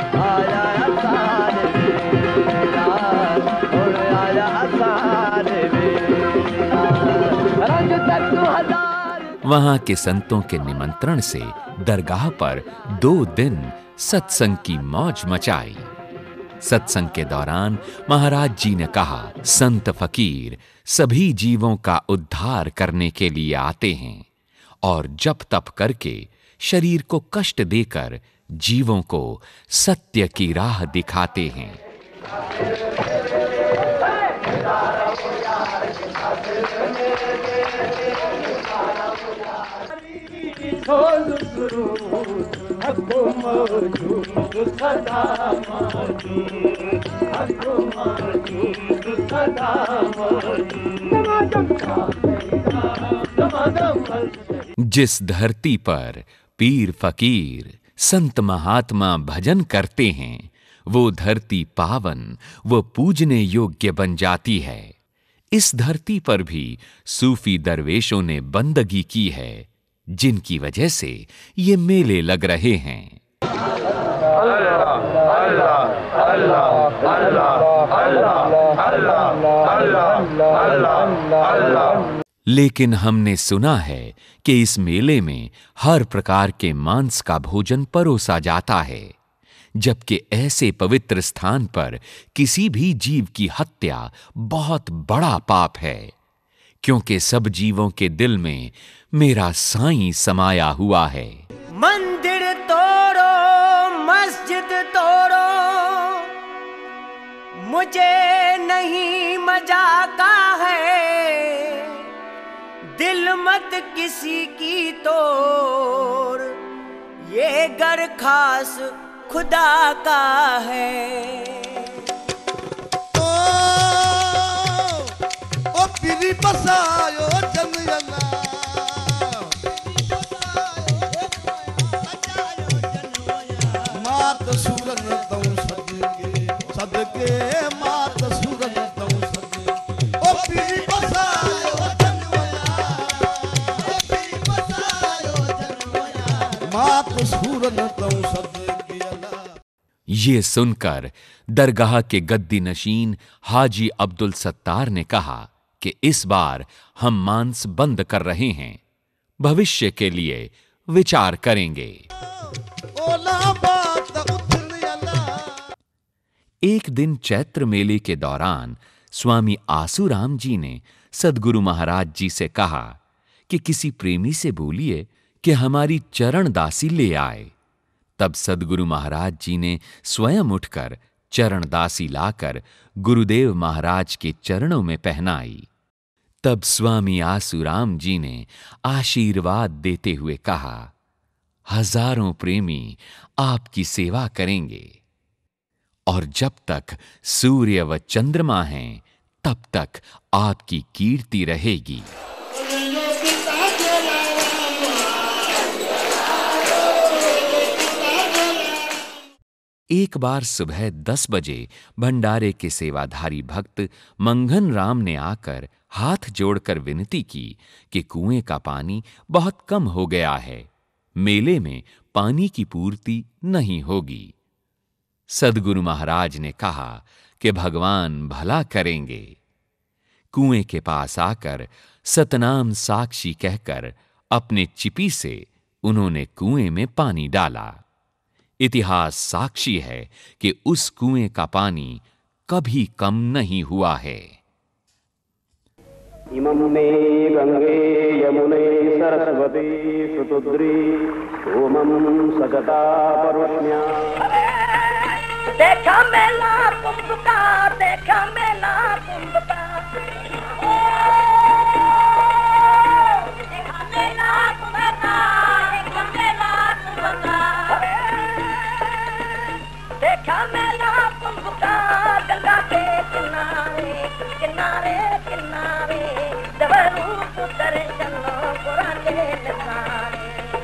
वहां के संतों के निमंत्रण से दरगाह पर दो दिन सत्संग की मौज मचाई। सत्संग के दौरान महाराज जी ने कहा, संत फकीर सभी जीवों का उद्धार करने के लिए आते हैं और जप तप करके शरीर को कष्ट देकर जीवों को सत्य की राह दिखाते हैं। जिस धरती पर पीर फकीर संत महात्मा भजन करते हैं, वो धरती पावन व पूजने योग्य बन जाती है। इस धरती पर भी सूफी दरवेशों ने बंदगी की है, जिनकी वजह से ये मेले लग रहे हैं। लेकिन हमने सुना है कि इस मेले में हर प्रकार के मांस का भोजन परोसा जाता है, जबकि ऐसे पवित्र स्थान पर किसी भी जीव की हत्या बहुत बड़ा पाप है, क्योंकि सब जीवों के दिल में मेरा साईं समाया हुआ है। मंदिर तोड़ो, मस्जिद तोड़ो, मुझे नहीं मजाका है, दिल मत किसी की तोड़, ये घर खास खुदा का है। ओ, ओ पीरी बसायो जनयना, मात सूरन तौ सदके, सदके मात सूरन तौ सदके, ओ पीरी बसायो जनवया, ओ पीरी बसायो जनवया, मात सूरन तौ सदके। ये सुनकर दरगाह के गद्दी नशीन हाजी अब्दुल सत्तार ने कहा कि इस बार हम मांस बंद कर रहे हैं, भविष्य के लिए विचार करेंगे। एक दिन चैत्र मेले के दौरान स्वामी आसूराम जी ने सद्गुरु महाराज जी से कहा कि किसी प्रेमी से बोलिए कि हमारी चरण दासी ले आए। तब सद्गुरु महाराज जी ने स्वयं उठकर चरण दासी लाकर गुरुदेव महाराज के चरणों में पहनाई। तब स्वामी आसूराम जी ने आशीर्वाद देते हुए कहा, हजारों प्रेमी आपकी सेवा करेंगे और जब तक सूर्य व चंद्रमा हैं तब तक आपकी कीर्ति रहेगी। एक बार सुबह दस बजे भंडारे के सेवाधारी भक्त मंगन राम ने आकर हाथ जोड़कर विनती की कि कुएं का पानी बहुत कम हो गया है, मेले में पानी की पूर्ति नहीं होगी। सद्गुरु महाराज ने कहा कि भगवान भला करेंगे। कुएं के पास आकर सतनाम साक्षी कहकर अपने चिपी से उन्होंने कुएं में पानी डाला। इतिहास साक्षी है कि उस कुएं का पानी कभी कम नहीं हुआ है। इमं मे गंगे यमुने सरस्वती सुतुद्री सोमं सजता परुष्ण्या। देखा मेला कुंभ का, देखा मेला कुंभ का, देखा मेला कुंभ का, देखा मेला कुंभ का, देखा मेला कुंभ का, गंगा के किनारे किनारे किनारे जब रूप दर्शन पुराने नजारे।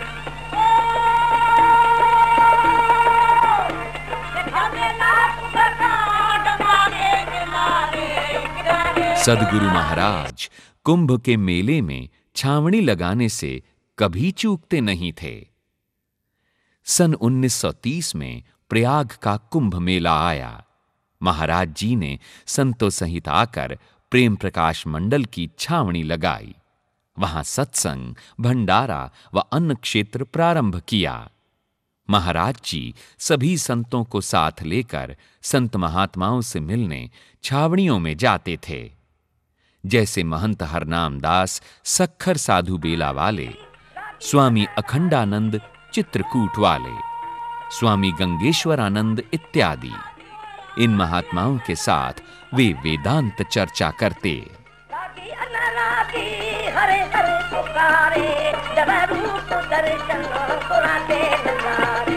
सद्गुरु महाराज कुंभ के मेले में छावनी लगाने से कभी चूकते नहीं थे। सन उन्नीस सौ तीस में प्रयाग का कुंभ मेला आया। महाराज जी ने संतों सहित आकर प्रेम प्रकाश मंडल की छावनी लगाई। वहां सत्संग, भंडारा व अन्न क्षेत्र प्रारंभ किया। महाराज जी सभी संतों को साथ लेकर संत महात्माओं से मिलने छावनियों में जाते थे। जैसे महंत हरनाम दास सखर साधु बेला वाले, स्वामी अखंडानंद चित्रकूट वाले, स्वामी गंगेश्वरानंद इत्यादि। इन महात्माओं के साथ वे वेदांत चर्चा करते। हरे हरे पुकारे जब रूप दर्शन पुराने नजारे।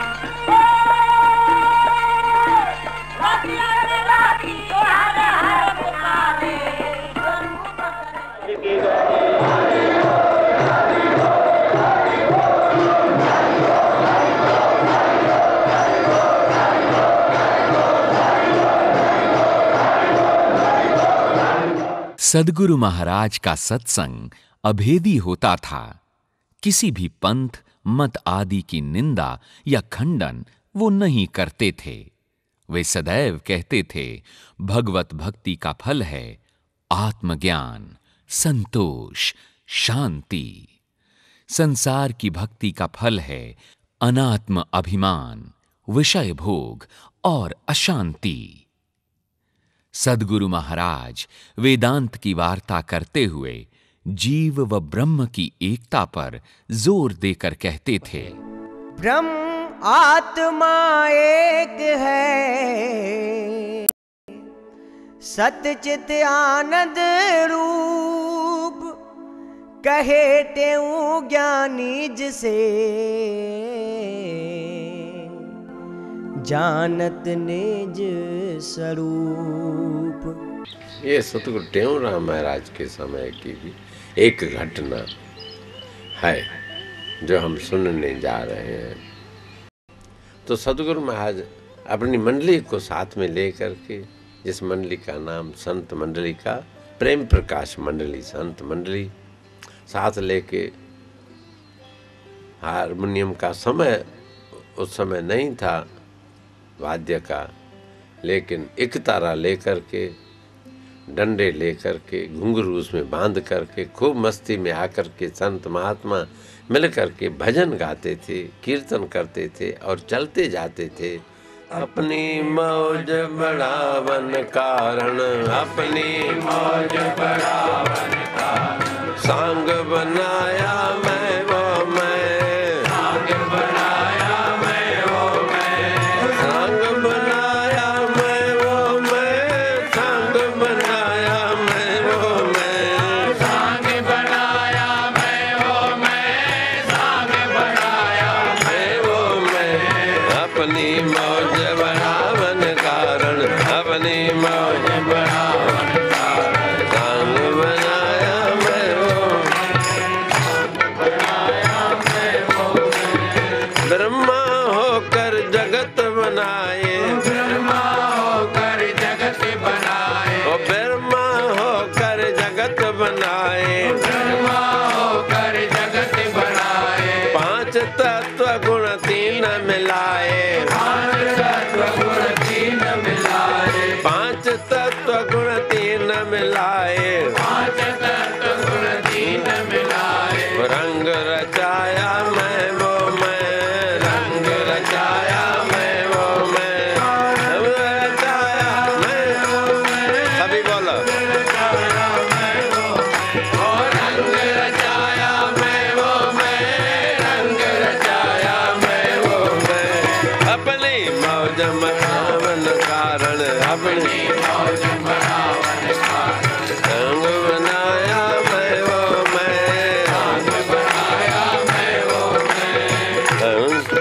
सद्गुरु महाराज का सत्संग अभेदी होता था। किसी भी पंथ, मत आदि की निंदा या खंडन वो नहीं करते थे। वे सदैव कहते थे, भगवत भक्ति का फल है आत्मज्ञान, संतोष, शांति। संसार की भक्ति का फल है अनात्म अभिमान, विषय भोग और अशांति। सद्गुरु महाराज वेदांत की वार्ता करते हुए जीव व ब्रह्म की एकता पर जोर देकर कहते थे, ब्रह्म आत्मा एक है, सतचित आनंद रूप, कहे तेऊ ज्ञानी जिसे, जानत निज स्वरूप। ये सतगुरु टेऊराम महाराज के समय की भी एक घटना है जो हम सुनने जा रहे हैं। तो सतगुरु महाराज अपनी मंडली को साथ में लेकर के, जिस मंडली का नाम संत मंडली का प्रेम प्रकाश मंडली संत मंडली, साथ लेके हारमोनियम का समय उस समय नहीं था वाद्य का, लेकिन एक तारा लेकर के, डंडे लेकर के, घुंघरू उसमें बांध करके खूब मस्ती में आकर के संत महात्मा मिल करके भजन गाते थे, कीर्तन करते थे और चलते जाते थे। अपनी मौज बढ़ावन कारण, अपनी मौज बढ़ावन कारण, सांग बनाया मैं वो मैं अपनी मौज बढ़ावन कारण, अपनी मौज बढ़ावन कारण सांग बनाया मैं वो, ब्रह्मा होकर जगत बनाए, ब्रह्मा होकर जगत बनाए, ओ ब्रह्मा होकर जगत बनाए, ब्रह्मा होकर जगत बनाए, पांच तत्व गुण तीन मिलाए, पांच तत्व गुण तीन मिलाए, पांच तत्व गुण तीन मिलाए, पांच तत्व गुण तीन मिलाए, रंग रचाया मैं वो मैं, रंग रचाया मैं वो मैं, रंग रचाया मैं वो मैं, सभी बोलो रंग रचाया मैं वो मैं, रंग रचाया मैं वो मैं, अपनी मौज मनावन कारण, अपनी मौज मनावन कारण रंग बनाया मैं वो मैं, रंग बनाया मैं वो मैं, रंग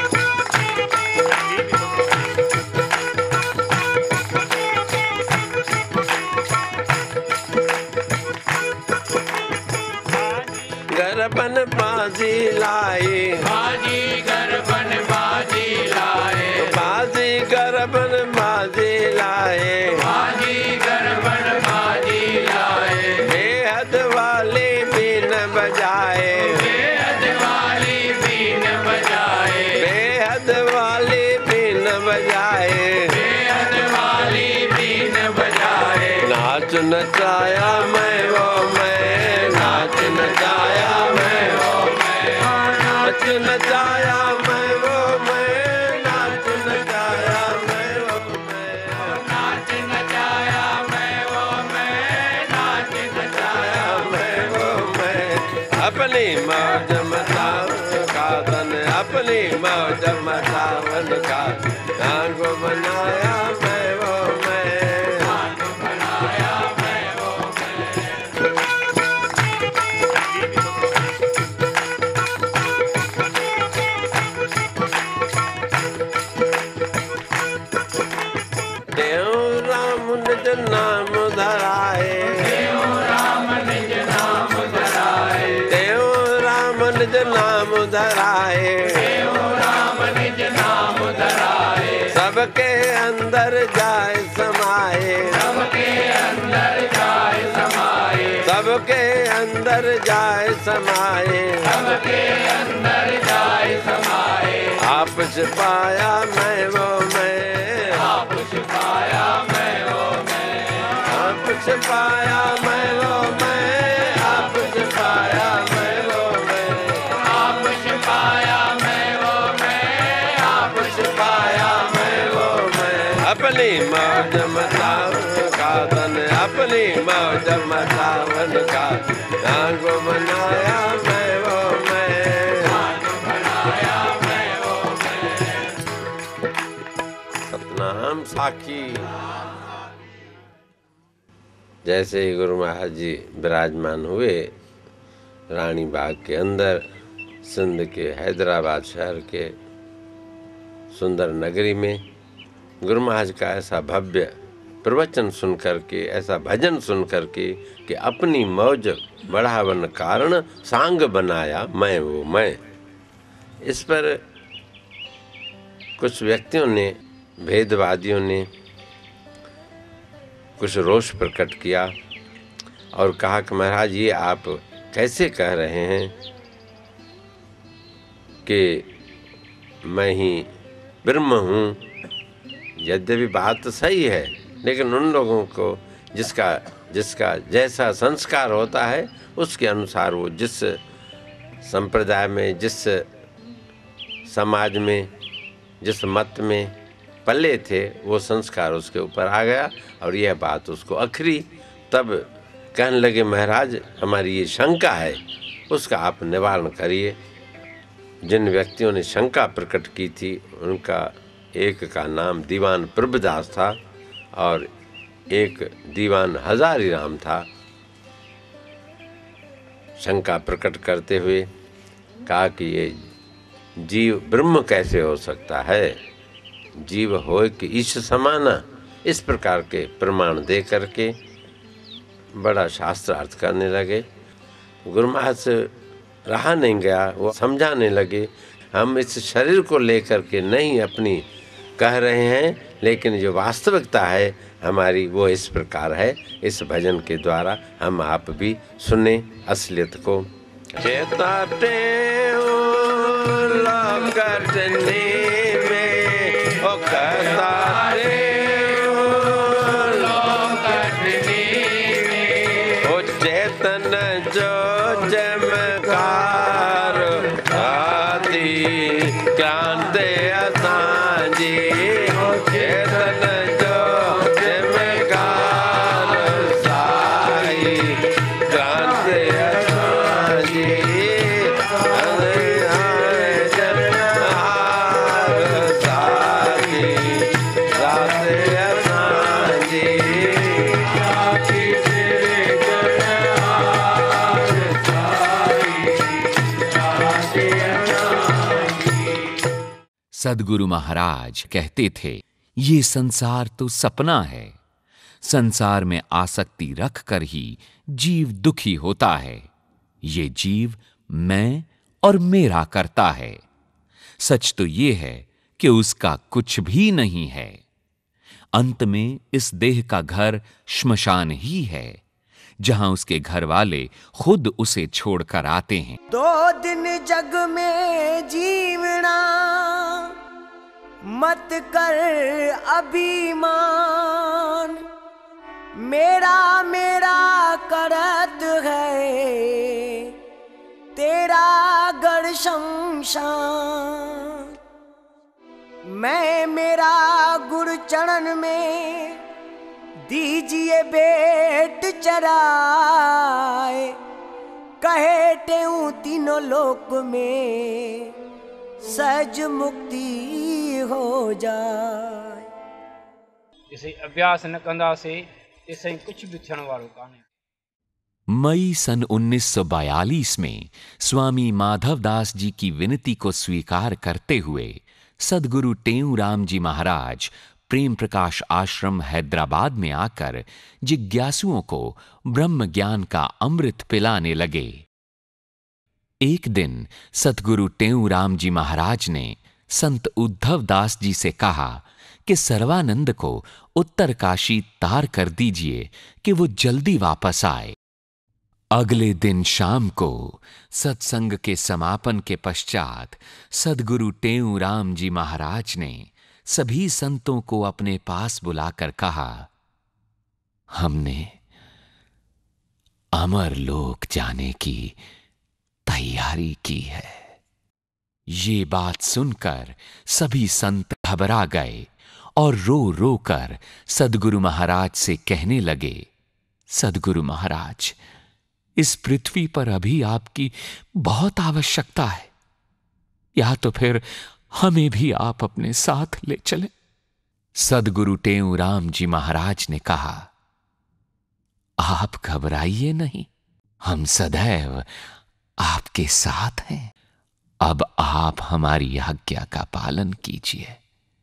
गरबन बाजी लाए, बाजी गरबन बाजी लाए, बाजी गरबन बाजी लाए, बाजी गरबन बाजी लाए, बेहद वाली बीन बजाए, बेहद वाली बीन बजाए, बेहद वाली बीन बजाए, बेहद वाली बीन बजाए, नाच नचाया मैं वो मैं, नाच नचाया मैं वो मैं, नाच नचाया मैं वो मैं, नाच नचाया मैं वो मैं, नाच नचाया मैं वो मैं, नाच नचाया मैं वो मैं, अपनी मौज मचावन का तन, अपनी मौज मचावन का रंग बनाया मैं वो मैं, रंग बनाया मैं वो देव राम निज नाम धराए, देव राम निज नाम धराए, देव राम निज नाम धराए, देव राम निज नाम धराए, सबके अंदर जाए समाए, सबके अंदर जाए समाए, सबके अंदर जाए समाए, सबके अंदर जाए समाए, आप छिपाया मैं वो मैं, आप छिपाया मैं वो मैं, आप छिपाया मैं वो मैं, आप छिपाया मैं वो मैं, आप छिपाया मैं वो मैं, आप छिपाया मैं वो मैं, अपनी मौज मचावन का तन, अपनी मौज मचावन का रंग बनाया मैं वो मैं, रंग बनाया मैं वो मैं, सतनाम साखी। जैसे ही गुरु महाराज जी विराजमान हुए रानी बाग के अंदर, सिंध के हैदराबाद शहर के सुंदर नगरी में, गुरु महाराज का ऐसा भव्य प्रवचन सुन करके, ऐसा भजन सुन करके कि अपनी मौज बढ़ावन कारण सांग बनाया मैं वो मैं, इस पर कुछ व्यक्तियों ने, भेदवादियों ने कुछ रोष प्रकट किया और कहा कि महाराज ये आप कैसे कह रहे हैं कि मैं ही ब्रह्म हूँ। यद्यपि बात तो सही है, लेकिन उन लोगों को जिसका जिसका जैसा संस्कार होता है उसके अनुसार वो जिस संप्रदाय में, जिस समाज में, जिस मत में पले थे, वो संस्कार उसके ऊपर आ गया और यह बात उसको अखरी। तब कहने लगे महाराज हमारी ये शंका है, उसका आप निवारण करिए। जिन व्यक्तियों ने शंका प्रकट की थी उनका एक का नाम दीवान प्रभुदास था और एक दीवान हजारी राम था। शंका प्रकट करते हुए कहा कि ये जीव ब्रह्म कैसे हो सकता है, जीव होय कि ईश समाना, इस प्रकार के प्रमाण दे करके बड़ा शास्त्रार्थ करने लगे। गुरु महाराज से रहा नहीं गया, वो समझाने लगे हम इस शरीर को लेकर के नहीं अपनी कह रहे हैं, लेकिन जो वास्तविकता है हमारी वो इस प्रकार है। इस भजन के द्वारा हम आप भी सुने असलियत को। चेताते कटने में ओ कहताते ओ चेतन जो चमकार आदि क्रांति असांजी, चेतन जो चमकार साई क्रांति असांजी, सदगुरु महाराज कहते थे, ये संसार तो सपना है। संसार में आसक्ति रखकर ही जीव दुखी होता है। ये जीव मैं और मेरा करता है। सच तो ये है कि उसका कुछ भी नहीं है। अंत में इस देह का घर श्मशान ही है, जहां उसके घर वाले खुद उसे छोड़कर आते हैं। दो दिन जग में जीवना मत कर अभिमान, मेरा मेरा करत है तेरा गढ़ शमशान। मैं मेरा गुरु चरण में दीजिए बेट चराए, कहे तेऊ तीनों लोक में सहज मुक्ति हो जाए। इसे अभ्यास न कंदा से इसे कुछ भी थियण वालो काने। मई सन उन्नीस सौ बयालीस में स्वामी माधवदास जी की विनती को स्वीकार करते हुए सदगुरु टेऊराम जी महाराज प्रेम प्रकाश आश्रम हैदराबाद में आकर जिज्ञासुओं को ब्रह्म ज्ञान का अमृत पिलाने लगे। एक दिन सतगुरु टेऊराम जी महाराज ने संत उद्धव दास जी से कहा कि सर्वानंद को उत्तरकाशी तार कर दीजिए कि वो जल्दी वापस आए। अगले दिन शाम को सत्संग के समापन के पश्चात सदगुरु टेऊराम जी महाराज ने सभी संतों को अपने पास बुलाकर कहा, हमने अमर लोक जाने की तैयारी की है। ये बात सुनकर सभी संत घबरा गए और रो रो कर सदगुरु महाराज से कहने लगे, सदगुरु महाराज, इस पृथ्वी पर अभी आपकी बहुत आवश्यकता है, या तो फिर हमें भी आप अपने साथ ले चलें। सदगुरु टेऊराम जी महाराज ने कहा, आप घबराइए नहीं, हम सदैव आपके साथ हैं। अब आप हमारी आज्ञा का पालन कीजिए।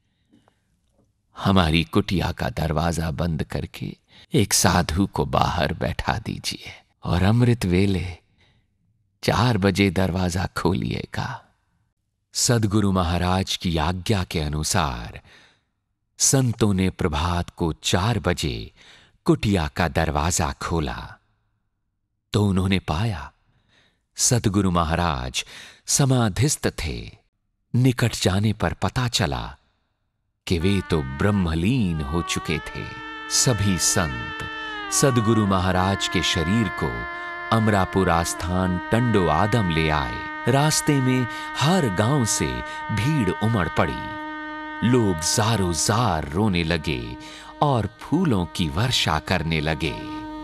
हमारी कुटिया का दरवाजा बंद करके एक साधु को बाहर बैठा दीजिए और अमृत वेले चार बजे दरवाजा खोलिएगा। सदगुरु महाराज की आज्ञा के अनुसार संतों ने प्रभात को चार बजे कुटिया का दरवाजा खोला तो उन्होंने पाया सदगुरु महाराज समाधिस्थ थे। निकट जाने पर पता चला कि वे तो ब्रह्मलीन हो चुके थे। सभी संत सदगुरु महाराज के शरीर को अमरापुर आस्थान टंडो आदम ले आए। रास्ते में हर गांव से भीड़ उमड़ पड़ी। लोग जारो जार रोने लगे और फूलों की वर्षा करने लगे।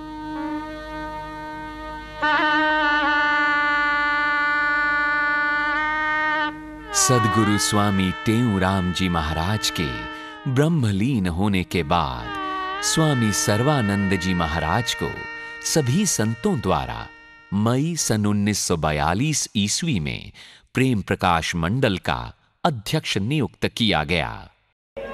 सदगुरु स्वामी टेऊराम जी महाराज के ब्रह्मलीन होने के बाद स्वामी सर्वानंद जी महाराज को सभी संतों द्वारा मई सन उन्नीस सौ बयालीस ईस्वी में प्रेम प्रकाश मंडल का अध्यक्ष नियुक्त किया गया।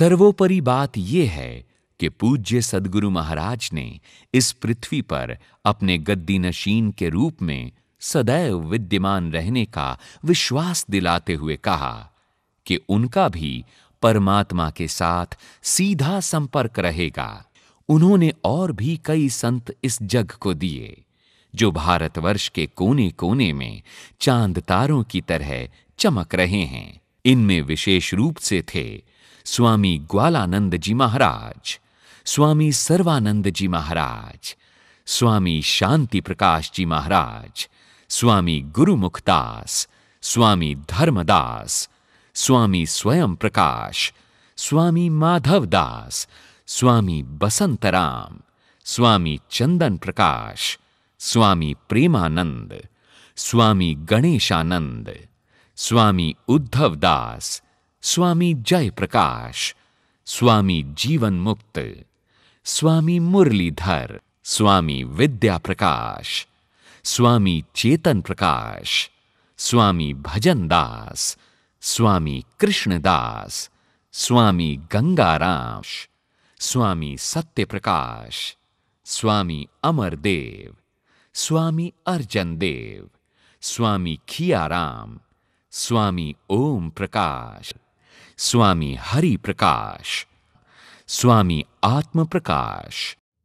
सर्वोपरि बात यह है कि पूज्य सद्गुरु महाराज ने इस पृथ्वी पर अपने गद्दी नशीन के रूप में सदैव विद्यमान रहने का विश्वास दिलाते हुए कहा कि उनका भी परमात्मा के साथ सीधा संपर्क रहेगा। उन्होंने और भी कई संत इस जग को दिए जो भारतवर्ष के कोने कोने में चांद तारों की तरह चमक रहे हैं। इनमें विशेष रूप से थे स्वामी ग्वालानंद जी महाराज, स्वामी सर्वानंद जी महाराज, स्वामी शांति प्रकाश जी महाराज, स्वामी गुरुमुखदास, स्वामी धर्मदास, स्वामी स्वयं प्रकाश, स्वामी माधवदास, स्वामी बसंतराम, स्वामी चंदन प्रकाश, स्वामी प्रेमानंद, स्वामी गणेशानंद, स्वामी उद्धवदास, स्वामी जय प्रकाश, स्वामी जीवन मुक्त, स्वामी मुरलीधर, स्वामी विद्या प्रकाश, स्वामी चेतन प्रकाश, स्वामी भजन दास, स्वामी कृष्णदास, स्वामी गंगाराम, स्वामी सत्य प्रकाश, स्वामी अमरदेव, स्वामी अर्जन देव, स्वामी खियाराम, स्वामी ओम प्रकाश, स्वामी हरि प्रकाश, स्वामी आत्म प्रकाश।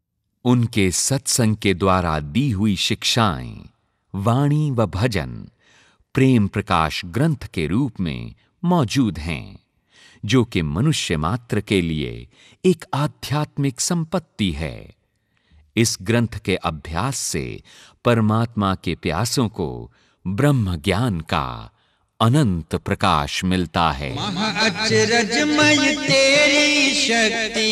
उनके सत्संग के द्वारा दी हुई शिक्षाएं, वाणी व भजन प्रेम प्रकाश ग्रंथ के रूप में मौजूद हैं, जो कि मनुष्य मात्र के लिए एक आध्यात्मिक संपत्ति है। इस ग्रंथ के अभ्यास से परमात्मा के प्यासों को ब्रह्म ज्ञान का अनंत प्रकाश मिलता है। महाअचरजमय तेरी शक्ति,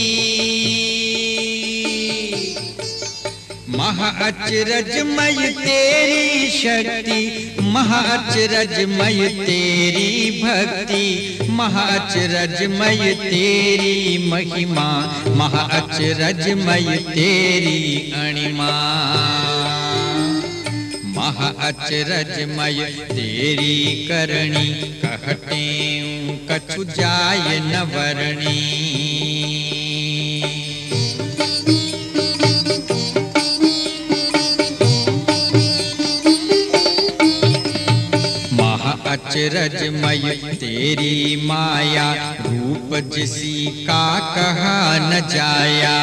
महाअचरजमय तेरी शक्ति, महाअचरजमय तेरी भक्ति, महाअचरजमय तेरी महिमा, महाअचरजमय तेरी अणिमा, महाअचरजमय तेरी करणी, कहते कछु जाय न वर्णी। महाअचरजमय तेरी माया, रूप जिसी का कहा न जाया,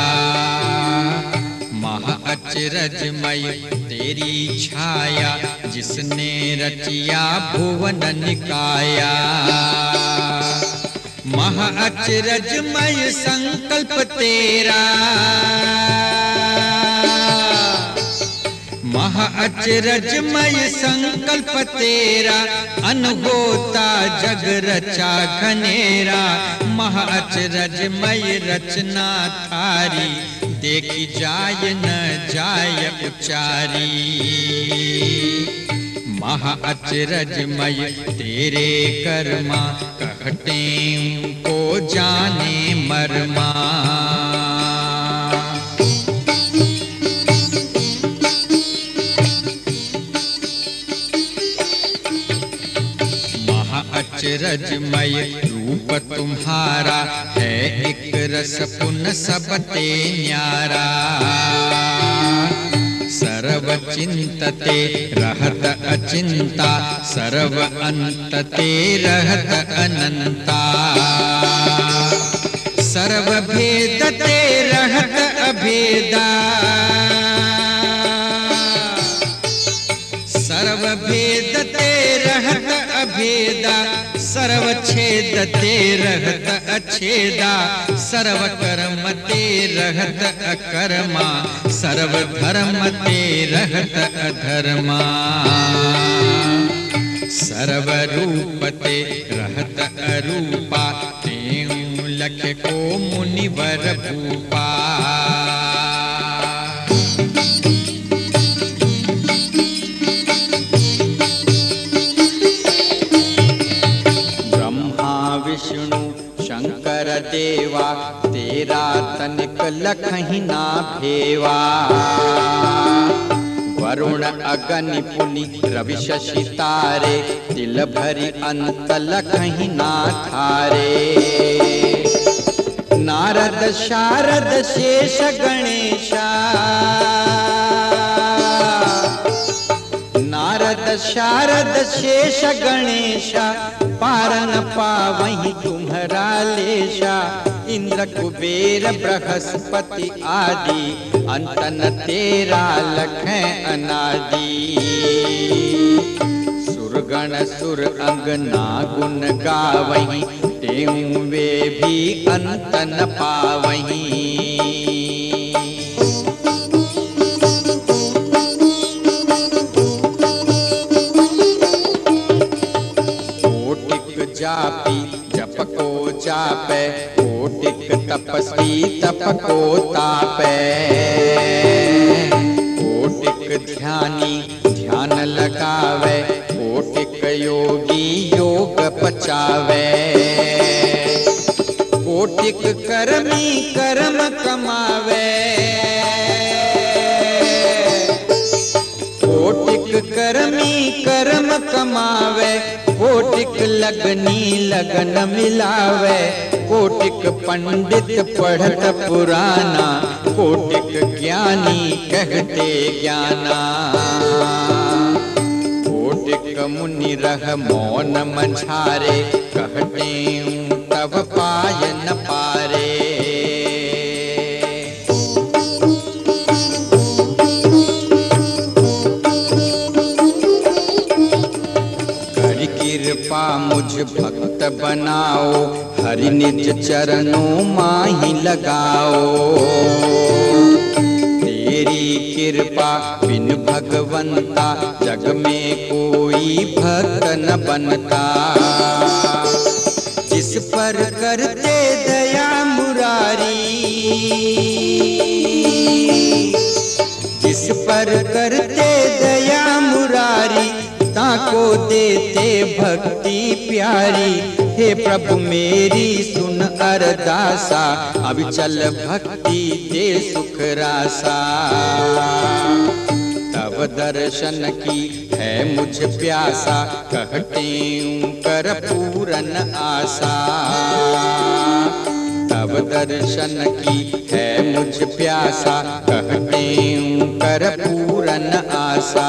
महाअचरजमय तेरी छाया, जिसने रचिया भुवन निकाया, महाअचरजमय संकल्प तेरा, महाअचरजमय संकल्प तेरा, अनहोता जग रचा घनेरा, महाअचरजमय रचना थारी, देखी जाय न जाय उचारी, महाअचरजमय तेरे कर्मा, कहते को जाने मरमा। महाअचरजमय रूप तुम्हारा है एक रस पुन सबते न्यारा, सर्व चिंतते रहत अचिंता, सर्व अंतते रहत अनंता, सर्व भेदते रहत अभेदा, सर्व भेदते रहत अभेदा, सर्व छेदते रहत अछेदा, सर्व कर्मते रहत अकर्मा, सर्व धर्मते रहत अधर्मा, सर्व रूपते रहत अरूपा, तेऊ लख को मुनिवर भूपा। विष्णु शंकर देवा, तेरा तनिक लखहि ना भेवा, वरुण अगनि पुनि रवि शशि तारे, तिल भरि अंत लखहि ना थारे। नारद शारद शेष गणेशा, नारद शारद शेष गणेशा, पारन पावहीं तुम्हारा लेशा। इंद्र कुबेर बृहस्पति आदि, अंतन तेरा लखें अनादि। सुरगण सुर अंगना गुण गावहीं, तेऊं वे भी अंत न पावहीं। कोटिक जापी जप को जापे, कोटिक तपस्वी तप को तापे। कोटिक ध्यानी ध्यान लगावे, कोटिक योगी योग पचावे। कोटिक कर्मी कर्म कमावे, कोटिक कर्मी कर्म कमावे। कोटिक लगनी लगन मिलावे, कोटिक पंडित पढ़त पुराना, कोटिक ज्ञानी कहते ज्ञाना। कोटिक मुनि रह मौन मंझारे, कहते तब पाय न पारे। हरि कृपा मुझ भक्त बनाओ, हरि निज चरणों माही लगाओ। तेरी कृपा बिन भगवंता, जग में कोई भक्त न बनता। जिस पर करते दया मुरारी, जिस पर करते दया मुरारी, ताको देते भक्ति प्यारी। हे प्रभु मेरी सुन अरदासा, अब चल भक्ति दे सुख रासा। तब दर्शन की है मुझ प्यासा, कहते कर पूरन आशा। तब दर्शन की है मुझ प्यासा, कहते कर पूरन आशा।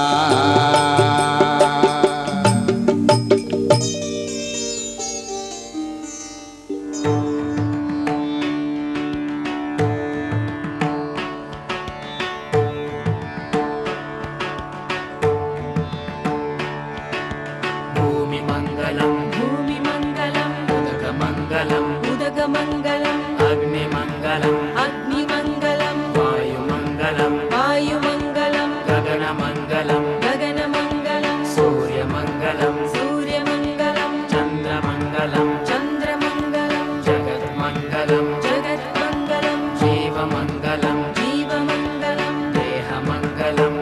जीवमङ्गलं जीवमङ्गलं देहमङ्गलं